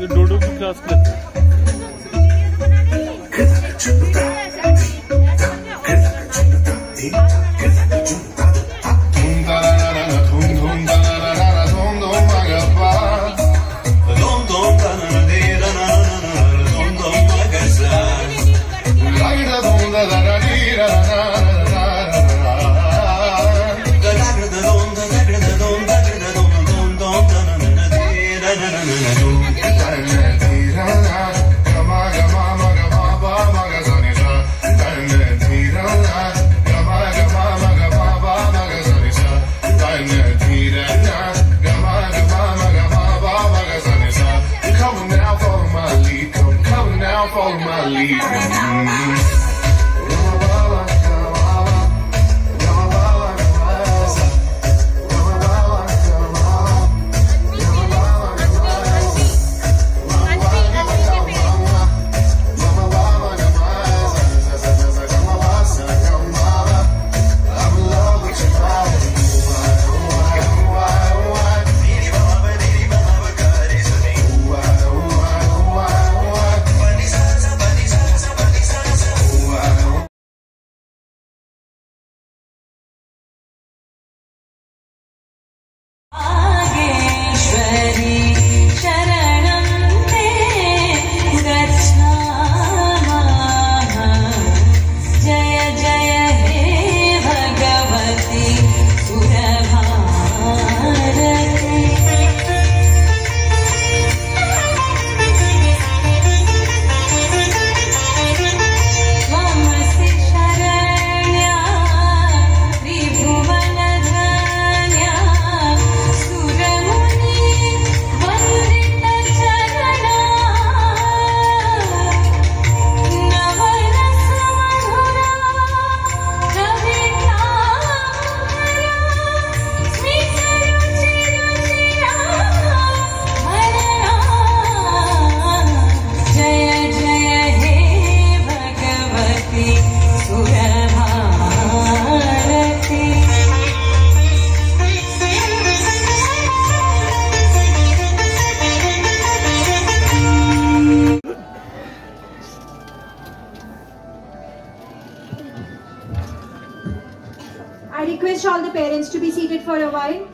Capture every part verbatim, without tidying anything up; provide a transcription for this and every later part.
ये डोडो की क्लास करते हैं। Follow my lead. I request all the parents to be seated for a while.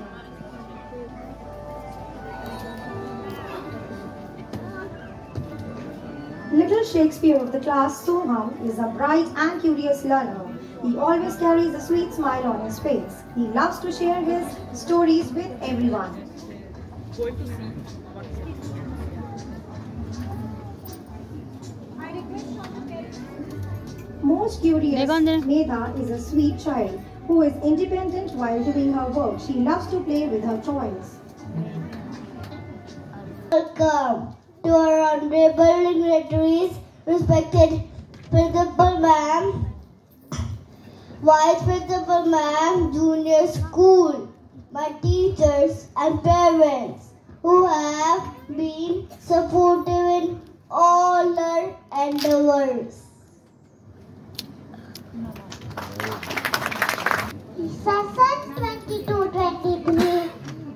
Little Shakespeare of the class Soham is a bright and curious learner. He always carries a sweet smile on his face. He loves to share his stories with everyone. Most curious, Medha is a sweet child who is independent while doing her work. She loves to play with her toys. Welcome to our honorable dignitaries, respected Principal Ma'am, Vice Principal Ma'am, Junior School, my teachers and parents who have been supportive in all our endeavors. Session twenty-two twenty-three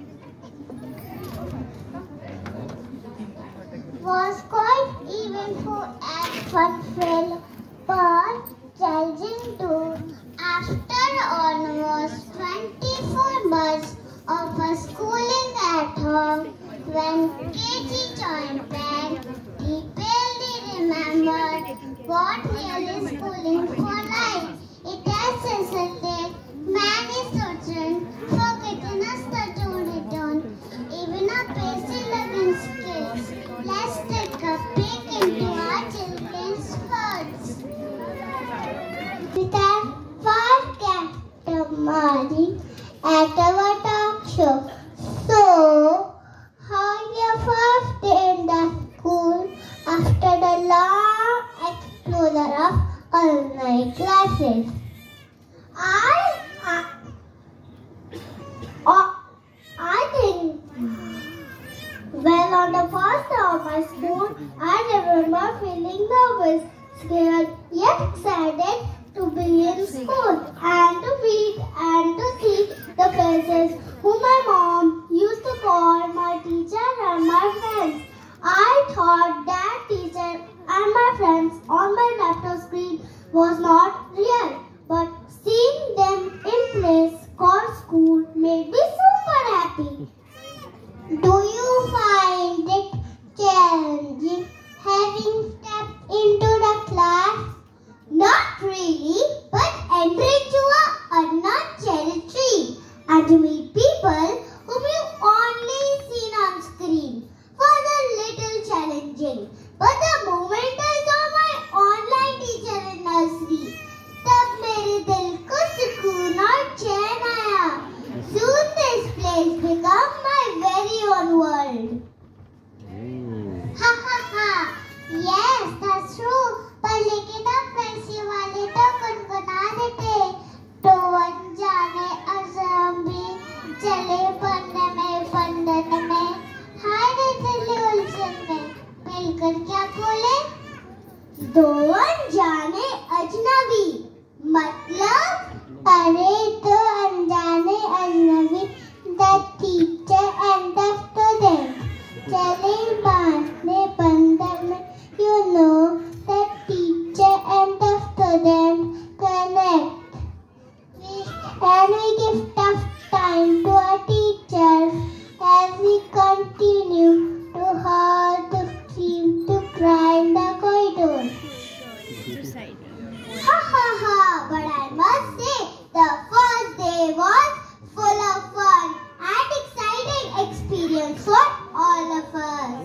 was quite eventful and fun-filled, but challenging too. After almost twenty-four months of her schooling at home, when K G joined back, he barely remembered what really schooling for life. It has resulted many children forgetting us to return, even our basic learning skills. Let's take a peek into our children's words. With our first guest Mari at our talk show. So, how your first day in the school after the long exposure of online classes? I, I, uh, I think, well, on the first day of my school, I remember feeling nervous, scared, yet excited to be in school and to meet and to see the faces who my mom used to call my teacher and my friends. I thought that teacher and my friends on my laptop screen was not real, but seeing them in place called school made me super happy. Do you find it challenging having stepped into the class? Not really, but entering to a unknown territory and to meet people whom you only seen on screen was a little challenging. But the moment I saw my online teacher in nursery, तब मेरे दिल को सुकून और चैन आया. Soon this place became my very own world. Ha ha ha! Yes, that's true. पर लेकिन अब पैसे वाले तो गुनगुना देते. तो अनजाने अज़म भी चले बनने में बंधन में. हाय रे दिल उलझन में मिलकर क्या खोले? दो अनजाने अजनबी. मतलब अरे तो अनजाने अजनबी. The teacher and the student चले बनने बंधन में. You know, the teacher and the student connect. We, and we give tough time to our teachers as we continue to hear the scream to cry in the corridor. Ha ha ha! But I must say, the first day was full of fun and exciting experience for all of us.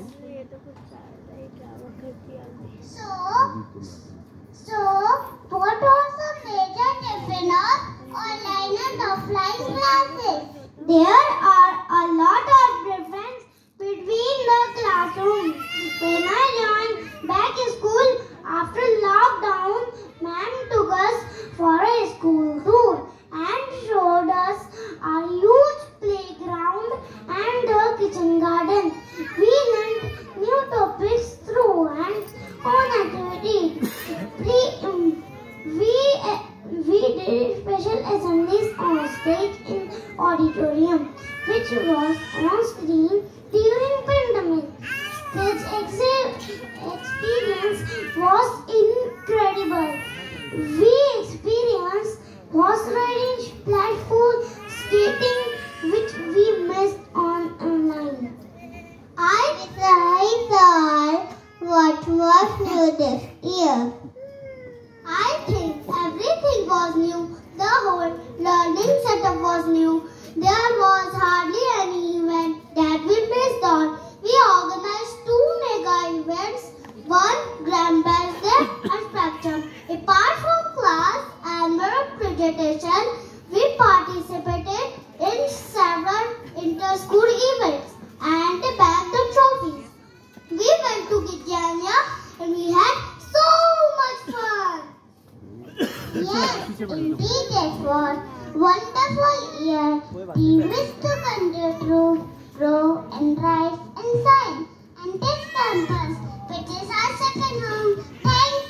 So, so what was the major difference of online and offline classes? There are a lot of difference between the classrooms. When I joined back in school after lockdown, ma'am took us for a school tour and showed us a huge playground and the kitchen garden. We learned new topics through hands-on activities. We, um, we, uh, we did special assemblies on stage in auditorium, which was on screen during pandemic. This ex- experience was incredible. We experienced horse riding, platform skating, which we missed on online. I tried what was new this year. I think everything was new. The whole learning setup was new. There was hardly any event that we missed on. We organized two mega events, one grand birthday and spectrum. Apart from class and mirror presentation, we participated in several inter-school events and bagged the trophies. We went to Gidyanya and we had so much fun. Yes, indeed it was wonderful year. We missed to conduct, row and ride and sign and this campus, which is our second home. Thank